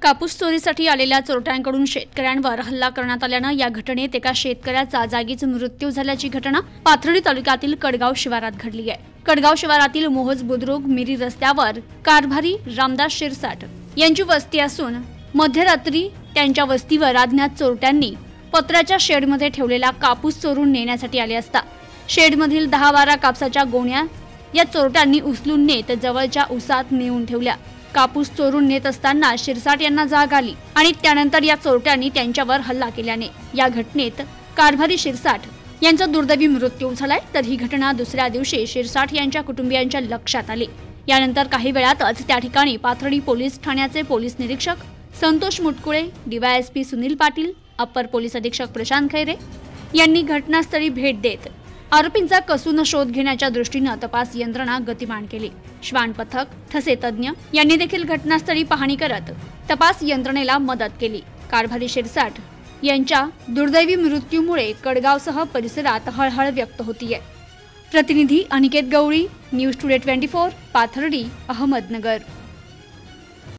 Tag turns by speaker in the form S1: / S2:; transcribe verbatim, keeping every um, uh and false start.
S1: कापूस चोरीसाठी आलेल्या चोरट्यांकडून शेतकऱ्यांवर हल्ला करण्यात आल्यानं या घटनेत एका शेतकऱ्याचा जागीच मृत्यू झाल्याची घटना पाथर्डी तालुक्यातील कडगाव शिवारात घडली आहे। कडगाव शिवारातील मोहोज बुद्रुक मिरी रस्त्यावर कारभारी रामदास शिरसाट यांची वस्ती असून मध्यरात्री त्यांच्या वस्तीवर अज्ञात चोरट्यांनी पत्र्याच्या शेडमध्ये ठेवलेला कापूस चोरून नेण्यासाठी आले असता शेडमधील दहा बारा कापसाच्या गोण्या या चोरट्यांनी उचलून नेत जवळच्या उसात नेऊन ठेवल्या। कापूस चोरून नेत असताना शिरसाट यांना जाग आली आणि त्यानंतर या चोरट्यांनी त्यांच्यावर हल्ला केल्याने या घटनेत कारभारी शिरसाट यांचा दुर्दैवी मृत्यू झालाय। तर ही घटना दुसऱ्या दिवशी शिरसाट यांच्या कुटुंबियांच्या लक्षात आली। यानंतर काही वेळातच त्या ठिकाणी पाथर्डी पोलीस ठाण्याचे पोलीस निरीक्षक Santosh Mutkule, DYSP Sunil Patil, upper police अधीक्षक प्रशांत खैरे यांनी घटनास्थळी भेट देत आरोपींचा कसून शोध घेण्याच्या दृष्टीने तपास यंत्रणा गतिमान केली। श्वान पथक, ठसे तज्ञ यांनी देखील घटनास्थळी पाहणी करत तपास यंत्रणेला मदत केली। कारभारी शिरसाट यांच्या दुर्दैवी मृत्यूमुळे कडगावसह परिसरात हळहळ व्यक्त होतीये। प्रतिनिधी अनिकेत गवळी, न्यूज टुडे चोवीस, पाथर्डी, अहमदनगर।